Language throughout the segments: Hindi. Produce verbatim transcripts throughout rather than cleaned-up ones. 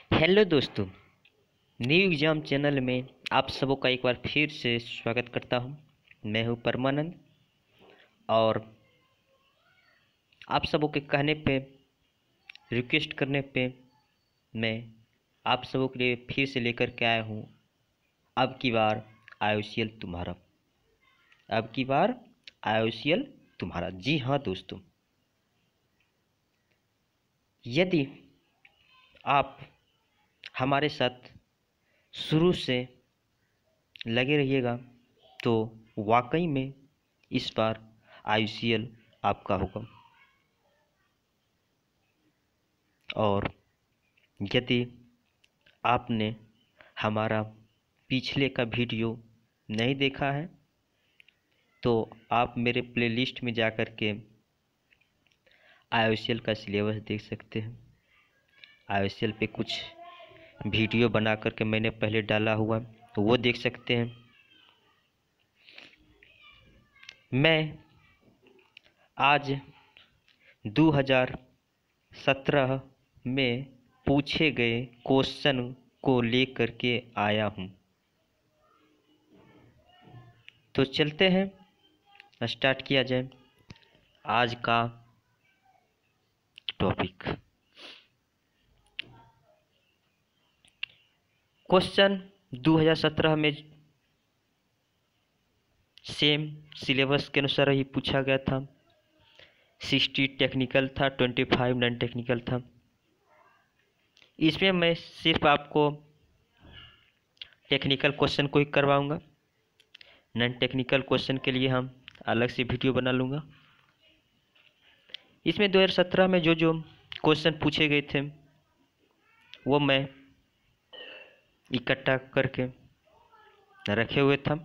हेलो दोस्तों, न्यू एग्जाम चैनल में आप सबों का एक बार फिर से स्वागत करता हूं। मैं हूं परमानंद और आप सबों के कहने पे, रिक्वेस्ट करने पे मैं आप सबों के लिए फिर से लेकर के आया हूं। अब की बार आई ओ सी एल तुम्हारा, अब की बार आई ओ सी एल तुम्हारा। जी हाँ दोस्तों, यदि आप हमारे साथ शुरू से लगे रहिएगा तो वाकई में इस बार आई ओ सी एल आपका होगा। और यदि आपने हमारा पिछले का वीडियो नहीं देखा है तो आप मेरे प्लेलिस्ट में जा कर के आई ओ सी एल का सिलेबस देख सकते हैं। आई ओ सी एल पे कुछ वीडियो बना कर के मैंने पहले डाला हुआ तो वो देख सकते हैं। मैं आज दो हज़ार सत्रह में पूछे गए क्वेश्चन को लेकर के आया हूँ। तो चलते हैं, स्टार्ट किया जाए आज का टॉपिक। क्वेश्चन दो हज़ार सत्रह में सेम सिलेबस के अनुसार ही पूछा गया था। साठ टेक्निकल था, पच्चीस नॉन टेक्निकल था। इसमें मैं सिर्फ आपको टेक्निकल क्वेश्चन को ही करवाऊंगा। नॉन टेक्निकल क्वेश्चन के लिए हम अलग से वीडियो बना लूँगा। इसमें दो हज़ार सत्रह में जो जो क्वेश्चन पूछे गए थे वो मैं इकट्ठा करके रखे हुए था,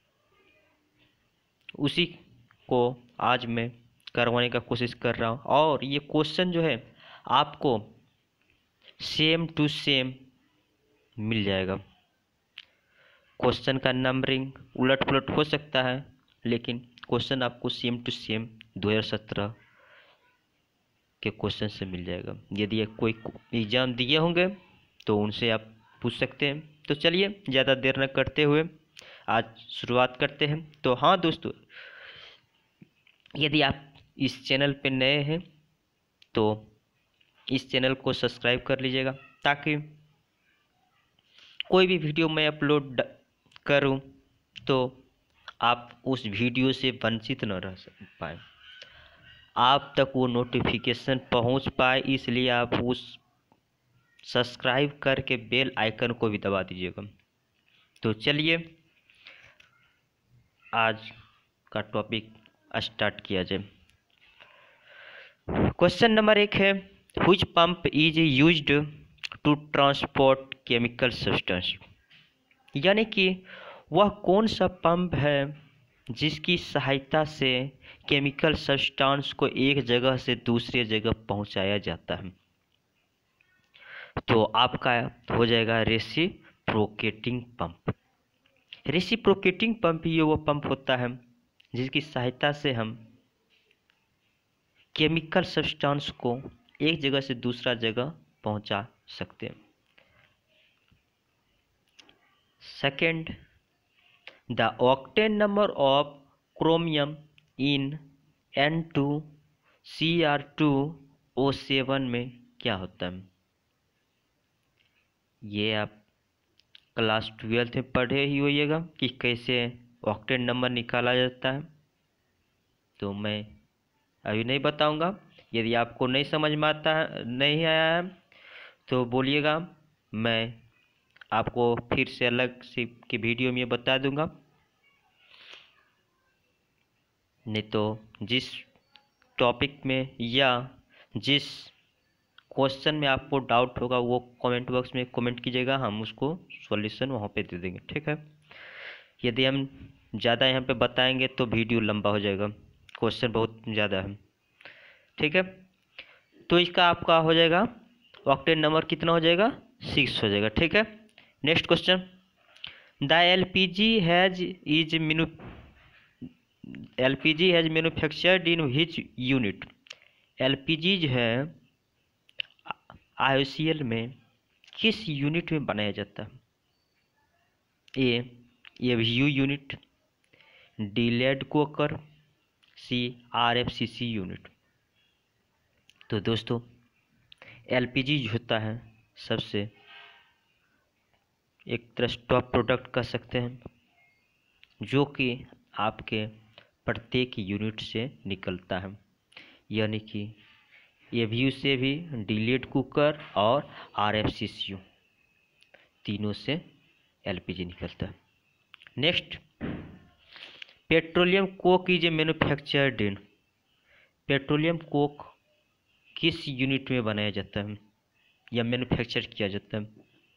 उसी को आज मैं करवाने का कोशिश कर रहा हूँ। और ये क्वेश्चन जो है आपको सेम टू सेम मिल जाएगा। क्वेश्चन का नंबरिंग उलट पुलट हो सकता है, लेकिन क्वेश्चन आपको सेम टू सेम दो हज़ार सत्रह के क्वेश्चन से मिल जाएगा। यदि कोई एग्ज़ाम दिए होंगे तो उनसे आप पूछ सकते हैं। तो चलिए ज़्यादा देर न करते हुए आज शुरुआत करते हैं। तो हाँ दोस्तों, यदि आप इस चैनल पे नए हैं तो इस चैनल को सब्सक्राइब कर लीजिएगा, ताकि कोई भी वीडियो मैं अपलोड करूं तो आप उस वीडियो से वंचित न रह पाए, आप तक वो नोटिफिकेशन पहुंच पाए। इसलिए आप उस सब्सक्राइब करके बेल आइकन को भी दबा दीजिएगा। तो चलिए आज का टॉपिक स्टार्ट किया जाए। क्वेश्चन नंबर एक है, which pump is used to transport chemical substance. यानी कि वह कौन सा पंप है जिसकी सहायता से केमिकल सब्सटेंस को एक जगह से दूसरे जगह पहुंचाया जाता है। तो आपका हो जाएगा रेसिप्रोकेटिंग पंप। रेसिप्रोकेटिंग पंप ये वो पंप होता है जिसकी सहायता से हम केमिकल सब्सटेंस को एक जगह से दूसरा जगह पहुंचा सकते हैं। Second, the octane number of chromium in N two C R two O seven में क्या होता है। ये आप क्लास ट्वेल्थ में पढ़े ही होइएगा कि कैसे ऑक्टेन नंबर निकाला जाता है। तो मैं अभी नहीं बताऊंगा। यदि आपको नहीं समझ में आता है, नहीं आया है तो बोलिएगा, मैं आपको फिर से अलग से की वीडियो में बता दूंगा। नहीं तो जिस टॉपिक में या जिस क्वेश्चन में आपको डाउट होगा वो कमेंट बॉक्स में कमेंट कीजिएगा, हम उसको सॉल्यूशन वहाँ पे दे देंगे, ठीक है। यदि हम ज़्यादा यहाँ पे बताएंगे तो वीडियो लंबा हो जाएगा, क्वेश्चन बहुत ज़्यादा है, ठीक है। तो इसका आपका हो जाएगा ऑक्टेन नंबर कितना हो जाएगा, सिक्स हो जाएगा, ठीक है। Next question, the L P G has is मिनू L P G has manufactured in which unit. L P G जो है आई ओ सी एल में किस यूनिट में बनाया जाता है? A AVU unit, delayed coker, C R F C C unit. तो दोस्तों एलपीजी जो होता है सबसे एक तरह टॉप प्रोडक्ट कह सकते हैं, जो कि आपके प्रत्येक यूनिट से निकलता है, यानी कि एवीयू से भी, डिलेड कुकर और आरएफसीसीयू तीनों से एलपीजी निकलता है। Next, petroleum coke is a manufactured in. Petroleum coke किस यूनिट में बनाया जाता है या मैन्युफैक्चर किया जाता है?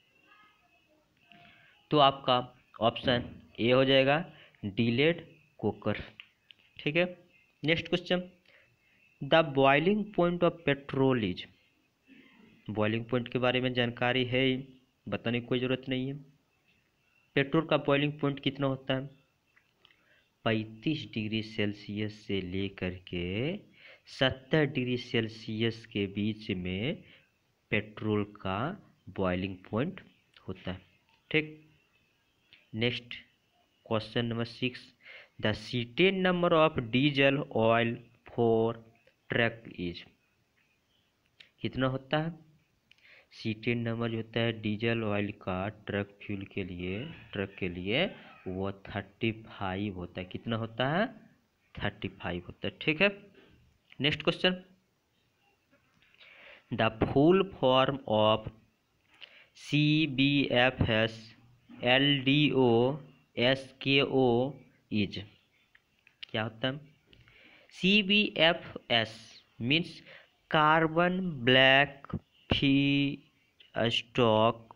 तो आपका ऑप्शन ए हो जाएगा, डिलेड कोकर। ठीक है। Next question, the boiling point of petrol is. Boiling point के बारे में जानकारी है ही, बताने की कोई ज़रूरत नहीं है। पेट्रोल का बॉइलिंग पॉइंट कितना होता है? पैंतीस डिग्री सेल्सियस से लेकर के सत्तर डिग्री सेल्सियस के बीच में पेट्रोल का बॉइलिंग पॉइंट होता है। ठीक। Next question number six, the cetane number of diesel oil for truck is. कितना होता है? सीटेन नंबर जो होता है डीजल ऑयल का ट्रक फ्यूल के लिए, ट्रक के लिए वो थर्टी फाइव होता है। कितना होता है? थर्टी फाइव होता है। ठीक है। Next question, the full form of C B F S L D O S K O is. क्या होता है? C B F S means carbon black feed stock,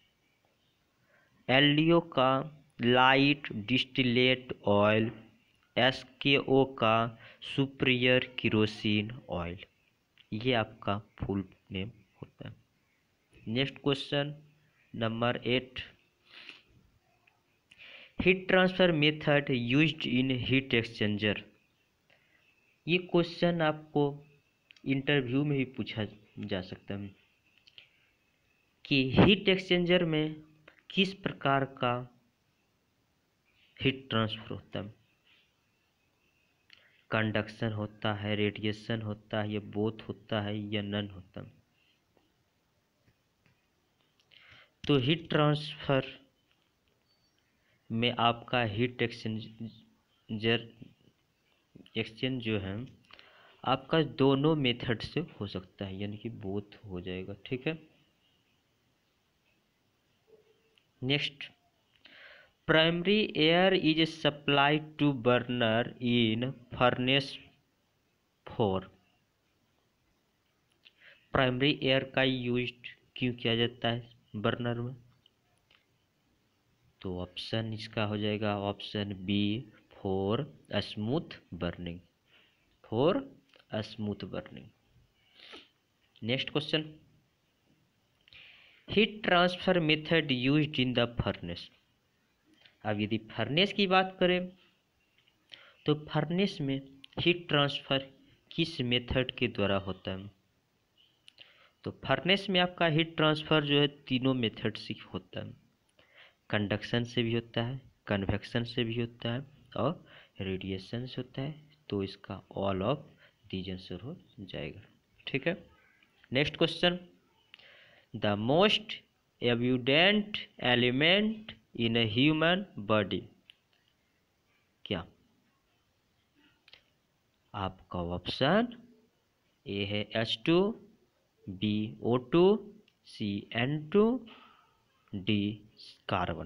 L D O का light distillate oil, S K ओ का सुपीरियर किरोसिन ऑयल। ये आपका फुल नेम होता है। Next question number eight, heat transfer method used in heat exchanger. ये क्वेश्चन आपको इंटरव्यू में भी पूछा जा सकता है कि हीट एक्सचेंजर में किस प्रकार का हीट ट्रांसफर होता है? कंडक्शन होता है, रेडिएशन होता है, या बोथ होता है, या नन होता है? तो हीट ट्रांसफर में आपका हीट एक्सचेंजर एक्सचेंज जो है आपका दोनों मेथड से हो सकता है, यानी कि बोथ हो जाएगा। ठीक है। Next, primary air is supplied to burner in furnace for. Primary air का यूज क्यों किया जाता है बर्नर में? तो ऑप्शन इसका हो जाएगा option B, for smooth burning, for smooth burning. Next question, heat transfer method used in the furnace. अब यदि फर्नेस की बात करें तो फर्नेस में हीट ट्रांसफर किस मेथड के द्वारा होता है? तो फर्नेस में आपका हीट ट्रांसफर जो है तीनों मेथड से होता है। कंडक्शन से भी होता है, कन्वेक्शन से भी होता है, और रेडिएशन से होता है। तो इसका ऑल ऑफ दीज आंसर हो जाएगा। ठीक है। Next question, the most abundant element in a human body. क्या? आपका ऑप्शन ए है H two, B O two, C N two, D carbon.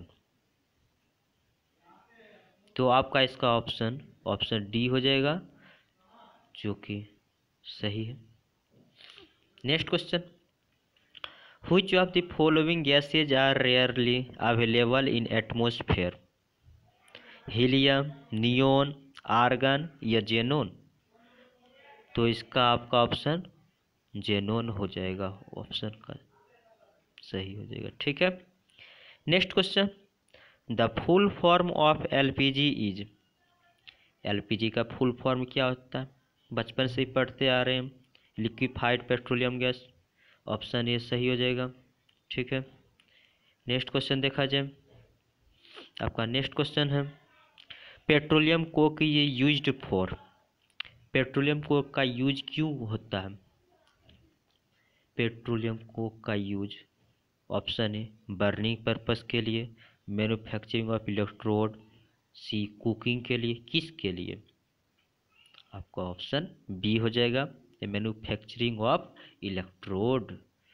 तो आपका इसका ऑप्शन ऑप्शन डी हो जाएगा, जो कि सही है। Next question, which of the following gases are rarely available in atmosphere? Helium, neon, argon, या जेनोन? तो इसका आपका ऑप्शन जेनोन हो जाएगा, ऑप्शन का सही हो जाएगा। ठीक है। Next question, the full form of LPG is. LPG का फुल फॉर्म क्या होता है? बचपन से ही पढ़ते आ रहे हैं, liquefied petroleum gas. Option A सही हो जाएगा। ठीक है। नेक्स्ट क्वेश्चन देखा जाए, आपका नेक्स्ट क्वेश्चन है पेट्रोलियम कोक ये यूज्ड फॉर, पेट्रोलियम कोक का यूज क्यों होता है? पेट्रोलियम कोक का use option A burning purpose के लिए, manufacturing of electrode, C cooking के लिए, किसके लिए? आपका ऑप्शन बी हो जाएगा, मैन्युफैक्चरिंग ऑफ इलेक्ट्रोड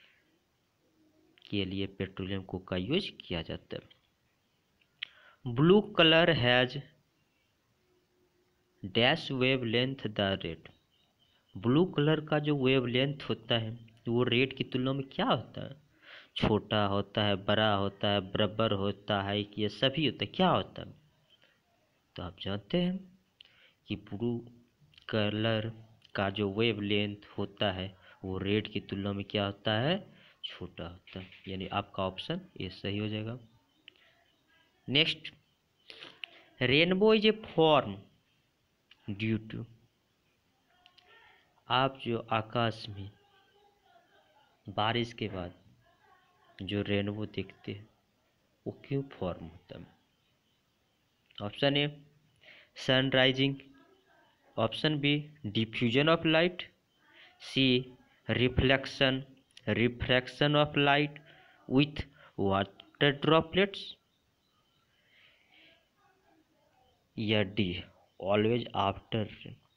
के लिए पेट्रोलियम कोक का यूज किया जाता है। Blue colour has dash wavelength the red, blue colour का जो वेव लेंथ होता है वो रेड की तुलना में क्या होता है? छोटा होता है, बड़ा होता है, बराबर होता है कि ये सभी होता है, क्या होता है? तो आप जानते हैं कि ब्लू कलर का जो वेव लेंथ होता है वो रेड की तुलना में क्या होता है? छोटा होता है, यानी आपका ऑप्शन ये सही हो जाएगा। Next, rainbow is a form due to, आप जो आकाश में बारिश के बाद जो रेनबो देखते हैं वो क्यों फॉर्म होता है? Option A sun rising, option B diffusion of light, C reflection refraction of light with water droplets, या डी ऑलवेज आफ्टर।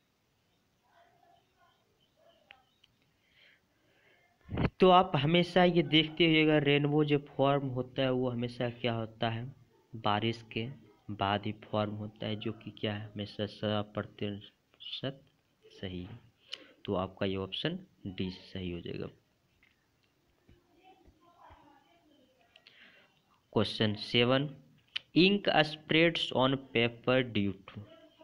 तो आप हमेशा ये देखते हुएगा रेनबो जो फॉर्म होता है वो हमेशा क्या होता है? बारिश के बाद ही फॉर्म होता है, जो कि क्या है? हमेशा सौ प्रतिशत सही है। तो आपका ये ऑप्शन डी सही हो जाएगा। Question seven, ink spreads on paper due to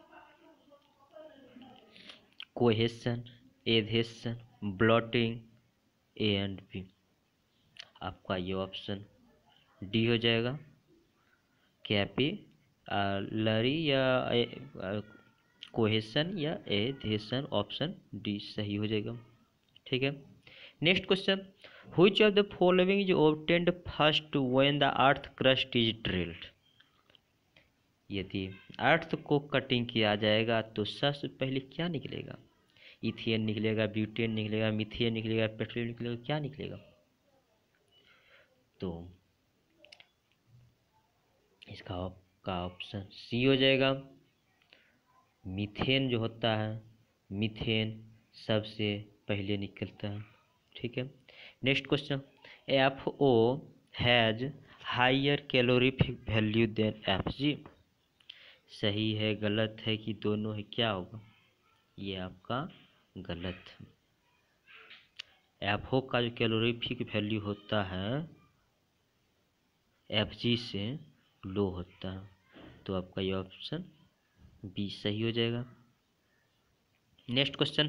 cohesion, adhesion, blotting, A and B. आपका ये ऑप्शन डी हो जाएगा, कैपिलरी या कोहेशन या एडहेशन, ऑप्शन डी सही हो जाएगा। ठीक है। Next question, which of the following is obtained first when the earth crust is drilled, यदि अर्थ को कटिंग किया जाएगा तो सबसे पहले क्या निकलेगा? इथेन निकलेगा, ब्यूटेन निकलेगा, मीथेन निकलेगा, पेट्रोलियम निकलेगा, क्या निकलेगा? तो इसका का ऑप्शन सी हो जाएगा, मीथेन जो होता है, मीथेन सबसे पहले निकलता है। ठीक है। Next question, F O has higher calorific value than F G, सही है, गलत है कि दोनों है, क्या होगा? ये आपका गलत है। एफ ओ का जो कैलोरीफिक वैल्यू होता है एफ जी से लो होता है, तो आपका ये ऑप्शन बी सही हो जाएगा। Next question,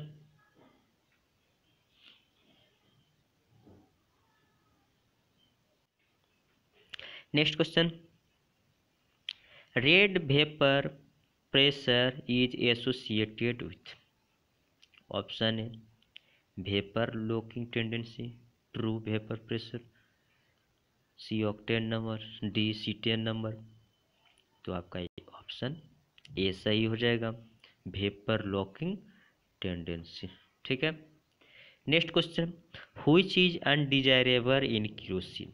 next question, Reid vapour pressure is associated with, option A vapour locking tendency, true vapour pressure, C octane number, D cetane number. तो आपका ये ऑप्शन ए सही हो जाएगा, वेपर लॉकिंग टेंडेंसी। ठीक है। Next question, which is undesirable in kerosene,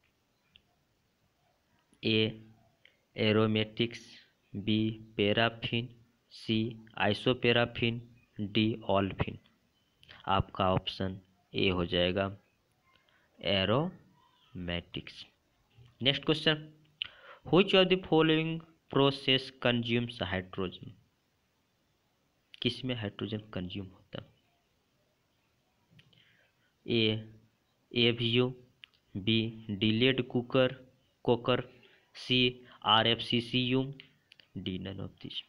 A aromatics, B paraffin, C isoparaffin, D olefin. आपका ऑप्शन ए हो जाएगा, aromatics. Next question, which of the following process consumes hydrogen, किसमें हाइड्रोजन कंज्यूम होता है? A AVO, B delayed cooker coker, C R F C C U, D none of this.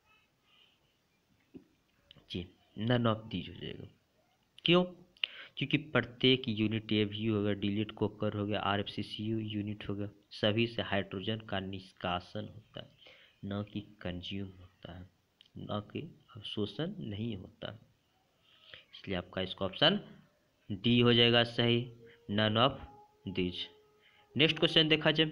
G none of this हो जाएगा। क्यों? क्योंकि प्रत्येक यूनिट एवीयू होगा, डिलीट कोकर हो गया, R F C C U unit होगा, सभी से हाइड्रोजन का निष्कासन होता है, न कि कंज्यूम होता है, न कि अवशोषण नहीं होता। इसलिए आपका इसका ऑप्शन डी हो जाएगा सही, none of this. Next question देखा जाए।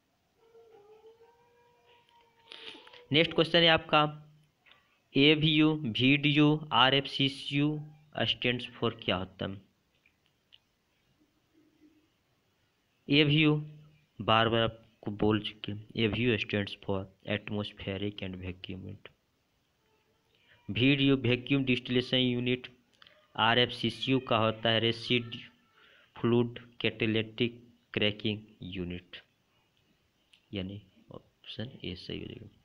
नेक्स्ट क्वेश्चन है आपका A V U, V D U, R F C C U stands for क्या होता है। ए वी यू बार बार आपको बोल चुके हैं, A V U stands for atmospheric and vacuum unit. V D U vacuum distillation unit. R F C C U का होता है resid fluid catalytic cracking unit, यानी ऑप्शन ए सही हो जाएगा।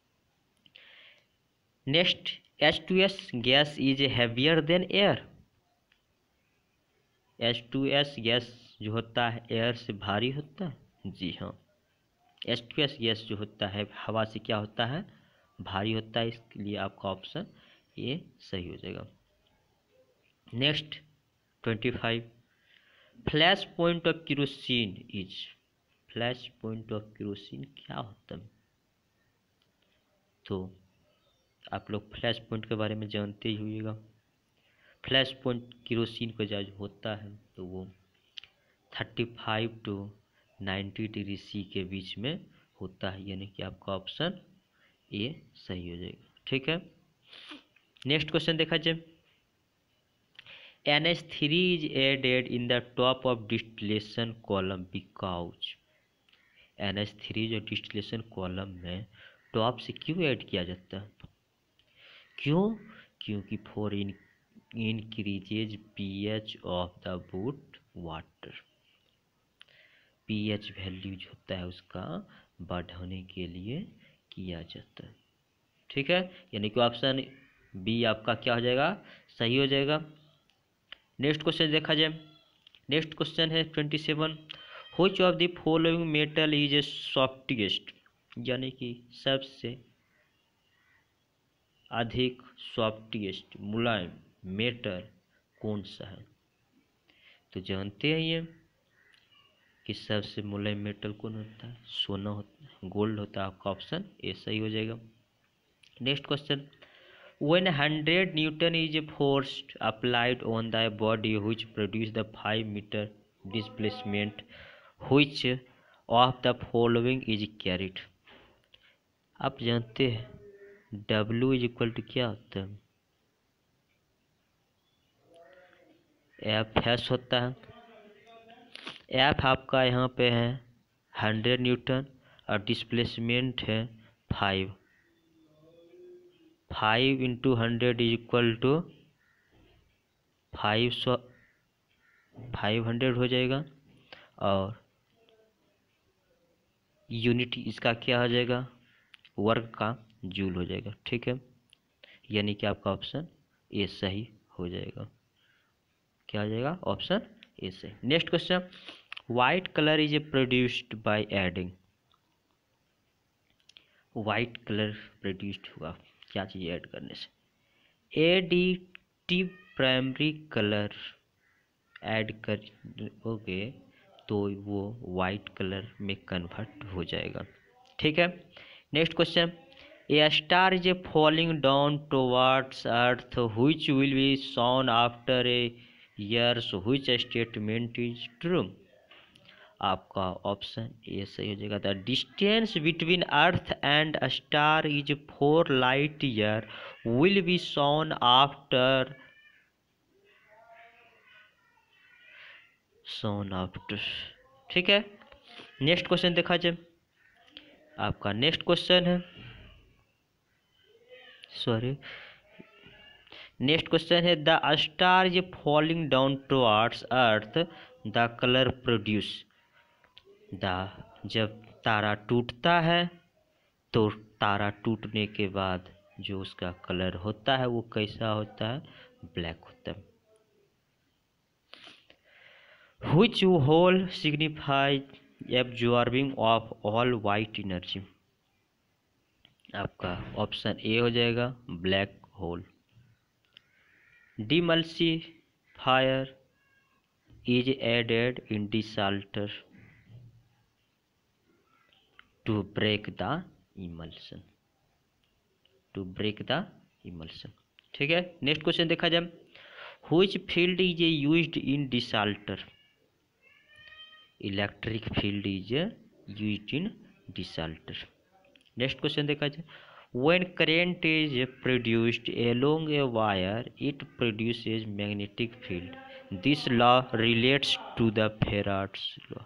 Next, H two S gas is heavier than air. H two S gas जो होता है एयर से भारी होता है। जी हाँ, एच टू एस गैस जो होता है हवा से क्या होता है, भारी होता है। इसके लिए आपका ऑप्शन ए सही हो जाएगा। Next twenty five, flash point of kerosene is. Flash point of kerosene क्या होता है। तो आप लोग फ्लैश पॉइंट के बारे में जानते ही होइएगा। फ्लैश पॉइंट केरोसिन का जो होता है तो वो thirty five to ninety degree C के बीच में होता है, यानी कि आपका ऑप्शन ए सही हो जाएगा। ठीक है, नेक्स्ट क्वेश्चन देखा जाए। N H three is added in the top of distillation column because. N H three जो डिस्टिलेशन कॉलम में टॉप से क्यों ऐड किया जाता है, क्यों, क्योंकि for in increases pH of the boot water. PH value जो होता है उसका बढ़ाने के लिए किया जाता है। ठीक है, यानी कि ऑप्शन बी आपका क्या हो जाएगा, सही हो जाएगा। नेक्स्ट क्वेश्चन देखा जाए। नेक्स्ट क्वेश्चन है twenty seven, which of the following metal is a softest. यानी कि सबसे अधिक सॉफ्टेस्ट मुलायम मेटल कौन सा है। तो जानते हैं ये कि सबसे मुलायम मेटल कौन होता है, सोना होता है, गोल्ड होता है। आपका ऑप्शन ए सही हो जाएगा। Next question, when hundred newton is a force applied on the body which produce the five metre displacement which of the following is carried. आप जानते हैं W इज इक्वल टू क्या होता है, एफ एस होता है। एफ आपका यहाँ पे है हंड्रेड न्यूटन और डिस्प्लेसमेंट है five. Five into hundred is equal to five सौ फाइव हंड्रेड हो जाएगा और यूनिट इसका क्या हो जाएगा, वर्ग का जूल हो जाएगा। ठीक है, यानी कि आपका ऑप्शन ए सही हो जाएगा। क्या हो जाएगा, ऑप्शन ए सही। Next question, white colour is produced by adding. White colour produced हुआ क्या चीज़ ऐड करने से, एडिटिव प्राइमरी कलर ऐड करोगे तो वो वाइट कलर में कन्वर्ट हो जाएगा। ठीक है, next question, a star is a falling down towards earth which will be shown after a years which statement is true. आपका ऑप्शन ए सही हो जाएगा। The distance between earth and star is four light year will be shown after shown after. ठीक है, नेक्स्ट क्वेश्चन देखा जाए। आपका नेक्स्ट क्वेश्चन है सॉरी नेक्स्ट क्वेश्चन है the star is falling down towards earth the colour produce. The जब तारा टूटता है तो तारा टूटने के बाद जो उसका कलर होता है वो कैसा होता है, ब्लैक होता है। Which hole signify absorbing of all white energy. आपका ऑप्शन ए हो जाएगा, black hole. Demulsifier is added in desalter to break the emulsion to break the emulsion. ठीक है, नेक्स्ट क्वेश्चन देखा जाए। Which field is used in desalter. Electric field is used in desalter. Next question देखा जाए, when current is produced along a wire it produces magnetic field. This law relates to the Faraday's law.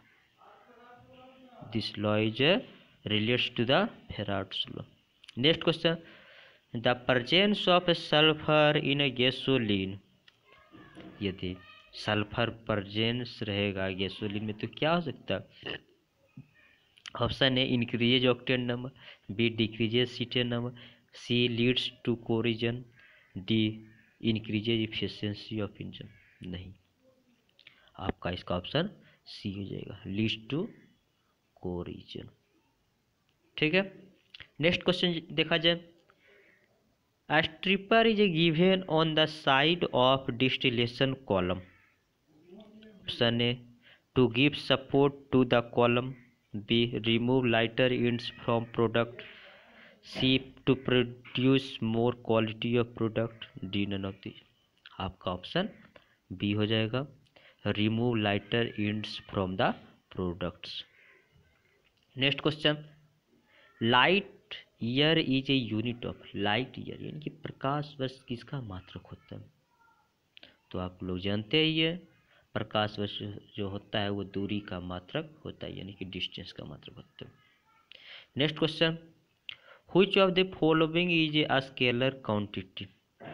This law is relates to the Faraday's law. Next question, the presence of sulphur in gasoline. यदि सल्फर प्रेजेंस रहेगा गैसोलीन में तो क्या हो सकता है? Option A increases octane number, B decreases cetane number, C leads to corrosion, D increases efficiency of engine. नहीं, आपका इसका ऑप्शन सी हो जाएगा, लीड्स टू कोरिजन। ठीक है, नेक्स्ट क्वेश्चन देखा जाए, a stripper is given on the side of distillation column. Option A, to give support to the column, B, remove lighter ends from product, C, to produce more quality of product, D, none of these। आपका ऑप्शन बी हो जाएगा, remove lighter ends from the products. Next question, light year is a unit of, light year यानी कि प्रकाश वर्ष किसका मात्रक होता है? तो आप लोग जानते ही है, प्रकाश वर्ष जो होता है वो दूरी का मात्रक होता है, यानी कि डिस्टेंस का मात्रक होता है। Next question, which of the following is a scalar quantity?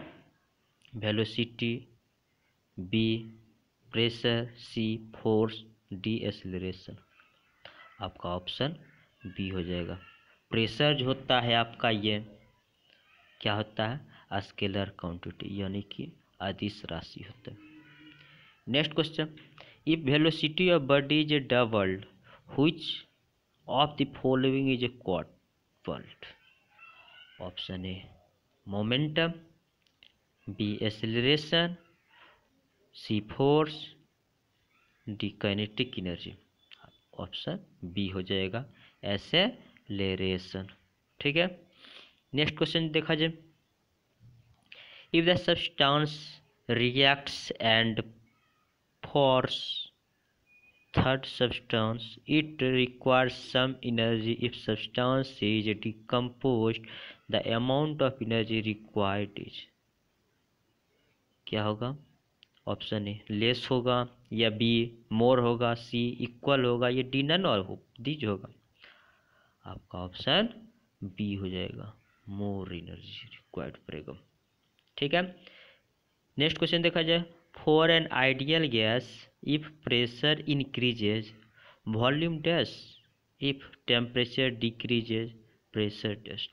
Velocity, B pressure, C force, D acceleration. आपका ऑप्शन बी हो जाएगा, प्रेशर जो होता है आपका ये क्या होता है? स्केलर क्वांटिटी यानी कि अदिश राशि होता है। Next question, if velocity of body is doubled which of the following is quadrupled? Option A momentum, B acceleration, C force, D kinetic energy. Option B हो जाएगा, एक्सेलरेशन। ठीक है, नेक्स्ट क्वेश्चन देखा जाए, if the substance reacts and forms third substance it requires some energy, if substance is decomposed the amount of energy required is. क्या होगा? ऑप्शन ए लेस होगा, या बी मोर होगा, सी इक्वल होगा, या डी नन और हो दीज होगा। आपका ऑप्शन बी हो जाएगा, मोर एनर्जी रिक्वायर्ड पड़ेगा। ठीक है, नेक्स्ट क्वेश्चन देखा जाए, for an ideal gas if pressure increases volume dash, if temperature decreases pressure dash.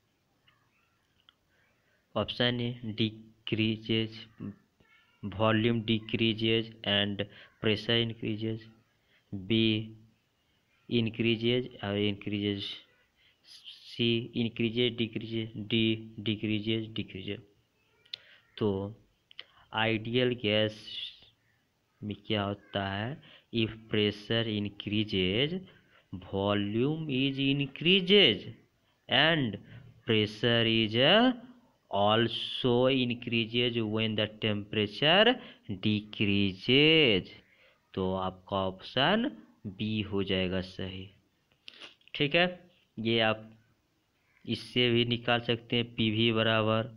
Option A decreases, volume decreases and pressure increases, B increases और increases, C increases decreases, D decreases decreases. तो आइडियल गैस में क्या होता है? If pressure increases volume is increases and pressure is also increases when the temperature decreases। तो आपका ऑप्शन बी हो जाएगा सही। ठीक है, ये आप इससे भी निकाल सकते हैं, पी वी बराबर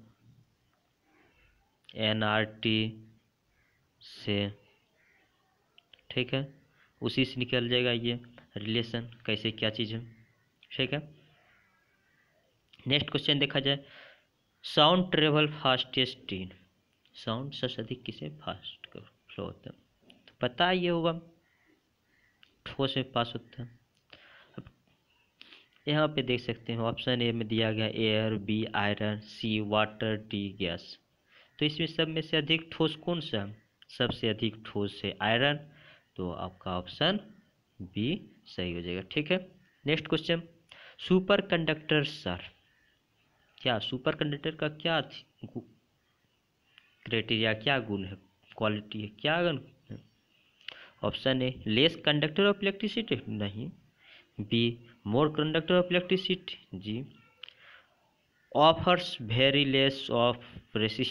एन आर टी से। ठीक है, उसी से निकल जाएगा ये रिलेशन कैसे क्या चीज़ है। ठीक है, नेक्स्ट क्वेश्चन देखा जाए, sound travel fastest in, sound सबसे अधिक किसे फास्ट फ्लो होता है? तो पता ये होगा, ठोस में पास होता है। अब यहाँ पे देख सकते हैं ऑप्शन ए में दिया गया air, B iron, C water, D gas. तो इसमें सब में से अधिक ठोस कौन सा? सबसे अधिक ठोस है आयरन, तो आपका ऑप्शन बी सही हो जाएगा। ठीक है, next question, super conductor sir, क्या सुपर कंडक्टर का क्या क्राइटेरिया, क्या गुण है, क्वालिटी है, क्या गुण है? Option A less conductor of electricity, नहीं। B more conductor of electricity, जी। Offers very less of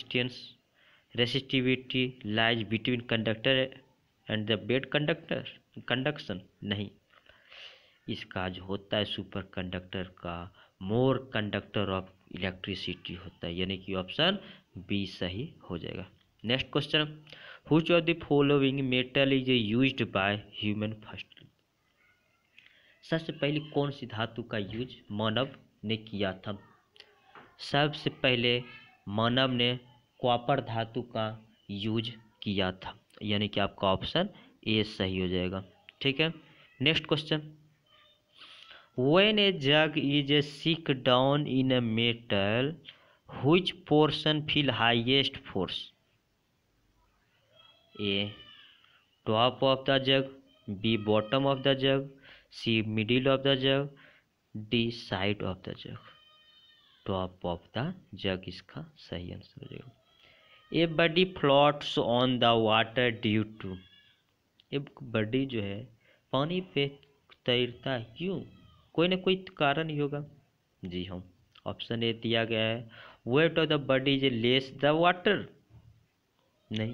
resistance, resistivity lies between conductor and the bad conductor, conduction नहीं, इसका जो होता है सुपर कंडक्टर का मोर कंडक्टर ऑफ इलेक्ट्रिसिटी होता है, यानी कि ऑप्शन बी सही हो जाएगा। Next question, which of the following metal is used by human first. सबसे पहले कौन सी धातु का यूज मानव ने किया था? सबसे पहले मानव ने कॉपर धातु का यूज किया था, यानी कि आपका ऑप्शन ए सही हो जाएगा। ठीक है, next question, when a jug is sink down in a metal which portion feel highest force? A top of the jug, B bottom of the jug, C middle of the jug, D side of the jug. Top of the jug इसका सही आंसर हो जाएगा। A body floats on the water due to, एक बॉडी जो है पानी पे तैरता है क्यों? कोई ना कोई कारण ही होगा। जी हाँ, ऑप्शन ए दिया गया है, weight of the body is less the water. नहीं,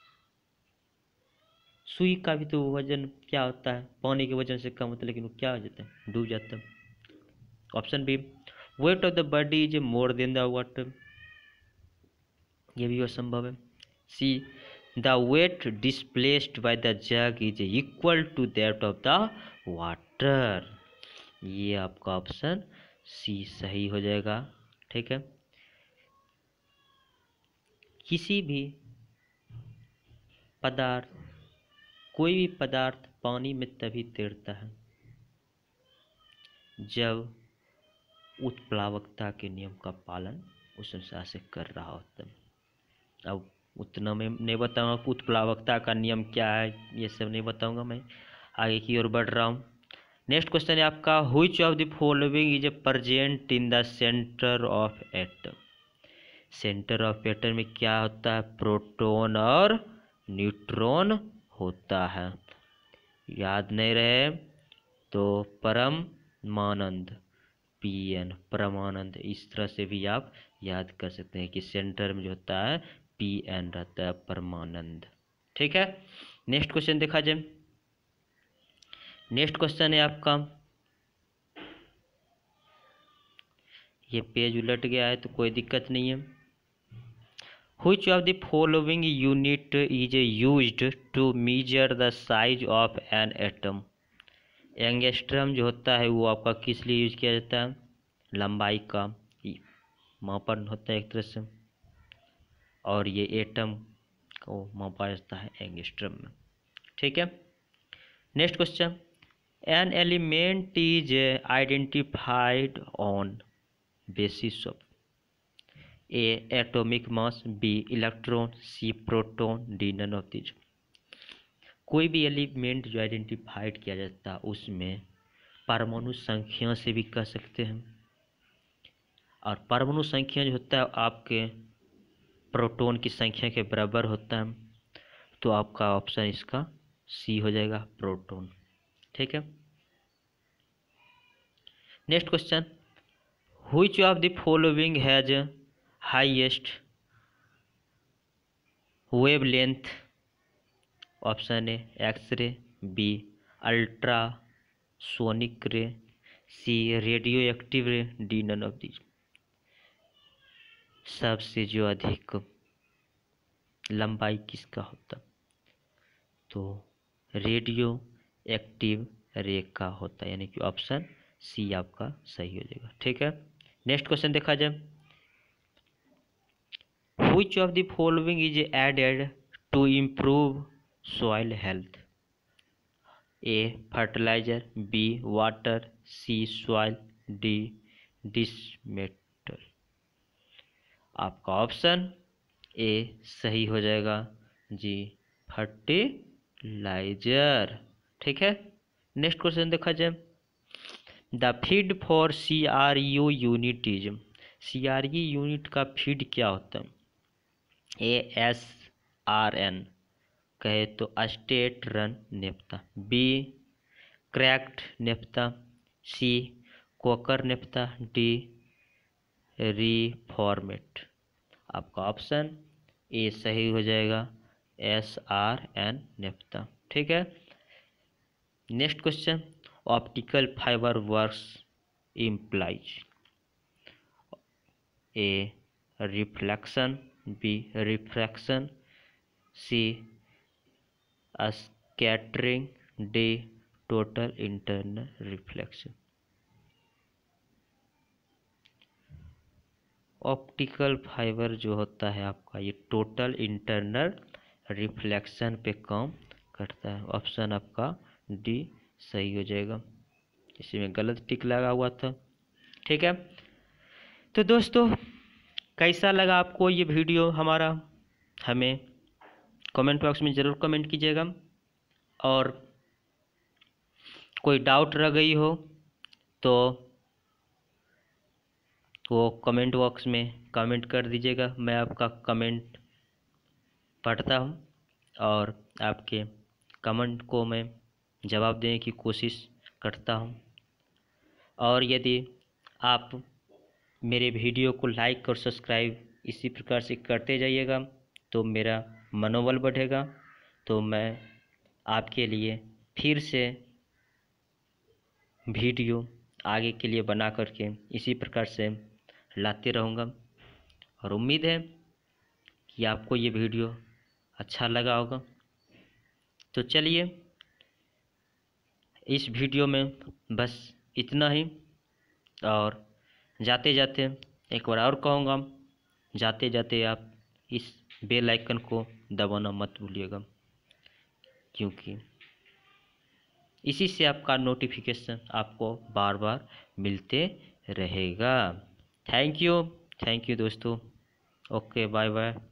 सुई का भी तो वजन क्या होता है, पानी के वजन से कम होता है, लेकिन वो क्या हो जाता है, डूब जाता है। Option B, weight of the body is more than the water, ये भी असंभव है। C, the weight displaced by the jug is equal to that of the water, ये आपका ऑप्शन सी सही हो जाएगा। ठीक है, किसी भी पदार्थ, कोई भी पदार्थ पानी में तभी तैरता है जब उत्प्लावकता के नियम का पालन उस अनुसार से कर रहा होता है। अब उतना मैं नहीं बताऊंगा उत्प्लावकता का नियम क्या है, ये सब नहीं बताऊंगा, मैं आगे की ओर बढ़ रहा हूँ। नेक्स्ट क्वेश्चन है आपका, which of the following is present in the centre of atom. Centre of atom में क्या होता है, प्रोटॉन और न्यूट्रॉन होता है। याद नहीं रहे तो परमानंद, पी एन परमानंद, इस तरह से भी आप याद कर सकते हैं कि सेंटर में जो होता है पी एन रहता है, परमानंद। ठीक है, नेक्स्ट क्वेश्चन देखा जाए। नेक्स्ट क्वेश्चन है आपका, ये पेज उलट गया है तो कोई दिक्कत नहीं है। Which of the following unit is used to measure the size of an atom. Angstrom जो होता है वो आपका किस लिए यूज किया जाता है, लंबाई का मापन होता है एक तरह से, और ये एटम को मापा जाता है एंगस्ट्रम में। ठीक है, next question, an element is identified on basis of A atomic mass, B electron, C proton, D none of this. कोई भी एलिमेंट जो आइडेंटिफाइड किया जाता है उसमें परमाणु संख्या से भी कह सकते हैं, और परमाणु संख्या जो होता है आपके प्रोटॉन की संख्या के बराबर होता है, तो आपका ऑप्शन इसका सी हो जाएगा, प्रोटॉन। ठीक है, next question, which of the following has highest wavelength. Option A X ray, B ultrasonic ray, C radioactive ray, D none of this. सबसे जो अधिक लंबाई किसका होता, तो रेडियो एक्टिव रे का होता है, यानी कि ऑप्शन सी आपका सही हो जाएगा। ठीक है, नेक्स्ट क्वेश्चन देखा जाए, which of the following is added to improve soil health. A fertilizer, B water, C soil, D this metal. आपका ऑप्शन ए सही हो जाएगा जी, फर्टिलाइजर। ठीक है, नेक्स्ट क्वेश्चन देखा जाए, the feed for C R U unit is. C R E unit का फीड क्या होता है, ए एस आर एन कहे तो straight run naphtha, B cracked naphtha, C coker naphtha, D reformate. आपका ऑप्शन ए सही हो जाएगा, एस आर एन नेप्था। ठीक है, next question, optical fibre works implies A reflection, B refraction, C scattering, D total internal reflection। Optical fibre जो होता है आपका ये टोटल इंटरनल रिफ्लेक्शन पे काम करता है। ऑप्शन आपका डी सही हो जाएगा, इसमें गलत टिक लगा हुआ था। ठीक है, तो दोस्तों कैसा लगा आपको ये वीडियो हमारा, हमें कमेंट बॉक्स में ज़रूर कमेंट कीजिएगा। और कोई डाउट रह गई हो तो वो कमेंट बॉक्स में कमेंट कर दीजिएगा, मैं आपका कमेंट पढ़ता हूँ और आपके कमेंट को मैं जवाब देने की कोशिश करता हूँ। और यदि आप मेरे वीडियो को लाइक और सब्सक्राइब इसी प्रकार से करते जाइएगा तो मेरा मनोबल बढ़ेगा, तो मैं आपके लिए फिर से वीडियो आगे के लिए बना करके इसी प्रकार से लाते रहूँगा। और उम्मीद है कि आपको ये वीडियो अच्छा लगा होगा। तो चलिए इस वीडियो में बस इतना ही, और जाते जाते एक बार और कहूँगा, जाते जाते आप इस बेल आइकन को दबाना मत भूलिएगा, क्योंकि इसी से आपका नोटिफिकेशन आपको बार बार मिलते रहेगा। थैंक यू, थैंक यू दोस्तों। Okay, bye bye.